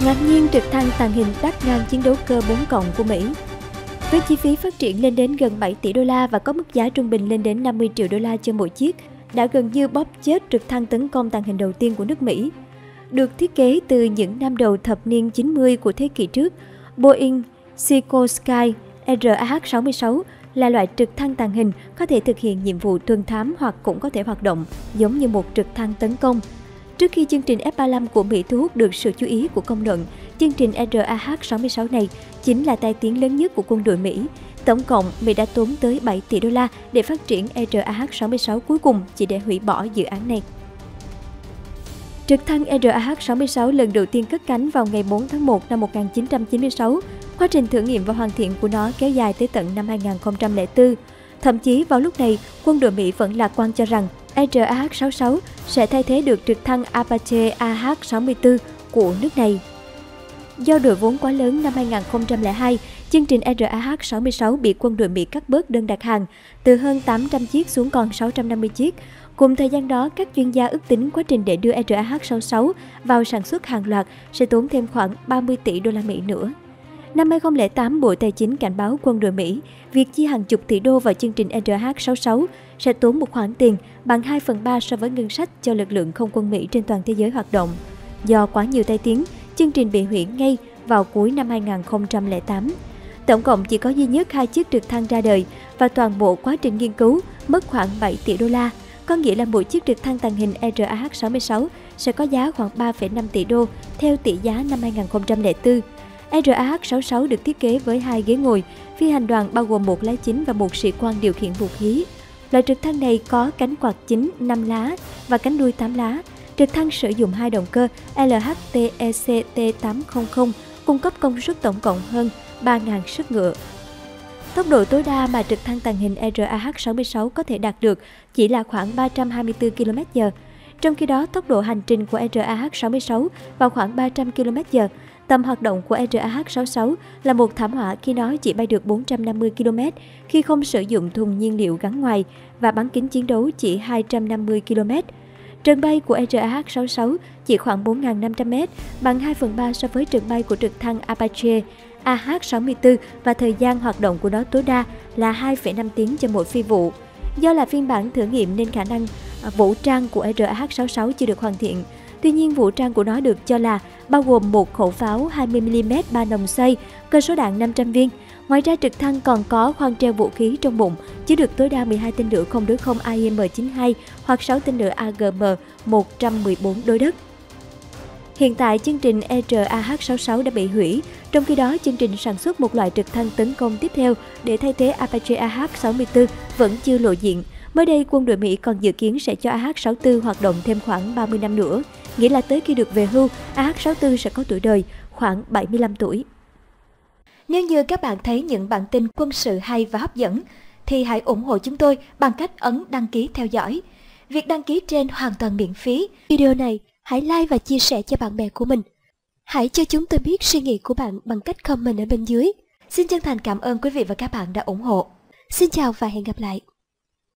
Ngạc nhiên trực thăng tàng hình đắt ngang chiến đấu cơ 4 cộng của Mỹ. Với chi phí phát triển lên đến gần 7 tỷ đô la và có mức giá trung bình lên đến 50 triệu đô la cho mỗi chiếc, đã gần như bóp chết trực thăng tấn công tàng hình đầu tiên của nước Mỹ. Được thiết kế từ những năm đầu thập niên 90 của thế kỷ trước, Boeing Sikorsky RAH-66 là loại trực thăng tàng hình có thể thực hiện nhiệm vụ tuần thám hoặc cũng có thể hoạt động giống như một trực thăng tấn công. Trước khi chương trình F-35 của Mỹ thu hút được sự chú ý của công luận, chương trình RAH-66 này chính là tai tiếng lớn nhất của quân đội Mỹ. Tổng cộng, Mỹ đã tốn tới 7 tỷ đô la để phát triển RAH-66 cuối cùng chỉ để hủy bỏ dự án này. Trực thăng RAH-66 lần đầu tiên cất cánh vào ngày 4 tháng 1 năm 1996. Quá trình thử nghiệm và hoàn thiện của nó kéo dài tới tận năm 2004. Thậm chí vào lúc này, quân đội Mỹ vẫn lạc quan cho rằng RAH-66 sẽ thay thế được trực thăng Apache AH-64 của nước này. Do đội vốn quá lớn năm 2002, chương trình RAH-66 bị quân đội Mỹ cắt bớt đơn đặt hàng từ hơn 800 chiếc xuống còn 650 chiếc. Cùng thời gian đó, các chuyên gia ước tính quá trình để đưa RAH-66 vào sản xuất hàng loạt sẽ tốn thêm khoảng 30 tỷ đô la Mỹ nữa. Năm 2008, Bộ Tài chính cảnh báo quân đội Mỹ việc chi hàng chục tỷ đô vào chương trình RAH-66 sẽ tốn một khoản tiền bằng 2/3 so với ngân sách cho lực lượng không quân Mỹ trên toàn thế giới hoạt động. Do quá nhiều tai tiếng, chương trình bị hủy ngay vào cuối năm 2008. Tổng cộng chỉ có duy nhất 2 chiếc trực thăng ra đời và toàn bộ quá trình nghiên cứu mất khoảng 7 tỷ đô la. Có nghĩa là mỗi chiếc trực thăng tàng hình RAH-66 sẽ có giá khoảng 3,5 tỷ đô theo tỷ giá năm 2004. RAH-66 được thiết kế với 2 ghế ngồi, phi hành đoàn bao gồm một lái chính và một sĩ quan điều khiển vũ khí. Loại trực thăng này có cánh quạt chính 5 lá và cánh đuôi 8 lá. Trực thăng sử dụng 2 động cơ LHTEC T800, cung cấp công suất tổng cộng hơn 3.000 sức ngựa. Tốc độ tối đa mà trực thăng tàng hình RAH-66 có thể đạt được chỉ là khoảng 324 km/h. Trong khi đó, tốc độ hành trình của RAH-66 vào khoảng 300 km/h. Tầm hoạt động của RAH-66 là một thảm họa khi nó chỉ bay được 450 km khi không sử dụng thùng nhiên liệu gắn ngoài và bán kính chiến đấu chỉ 250 km. Trần bay của RAH-66 chỉ khoảng 4.500 m, bằng 2/3 so với trần bay của trực thăng Apache AH-64 và thời gian hoạt động của nó tối đa là 2,5 tiếng cho mỗi phi vụ. Do là phiên bản thử nghiệm nên khả năng vũ trang của RAH-66 chưa được hoàn thiện. Tuy nhiên, vũ trang của nó được cho là bao gồm một khẩu pháo 20mm 3 nòng xoay, cơ số đạn 500 viên. Ngoài ra, trực thăng còn có khoang treo vũ khí trong bụng, chứa được tối đa 12 tên lửa không đối không AIM-92 hoặc 6 tên lửa AGM-114 đối đất. Hiện tại, chương trình RAH-66 đã bị hủy, trong khi đó chương trình sản xuất một loại trực thăng tấn công tiếp theo để thay thế Apache AH-64 vẫn chưa lộ diện. Mới đây, quân đội Mỹ còn dự kiến sẽ cho AH-64 hoạt động thêm khoảng 30 năm nữa, nghĩa là tới khi được về hưu, AH-64 sẽ có tuổi đời khoảng 75 tuổi. Nếu như các bạn thấy những bản tin quân sự hay và hấp dẫn, thì hãy ủng hộ chúng tôi bằng cách ấn đăng ký theo dõi. Việc đăng ký trên hoàn toàn miễn phí. Video này hãy like và chia sẻ cho bạn bè của mình. Hãy cho chúng tôi biết suy nghĩ của bạn bằng cách comment ở bên dưới. Xin chân thành cảm ơn quý vị và các bạn đã ủng hộ. Xin chào và hẹn gặp lại.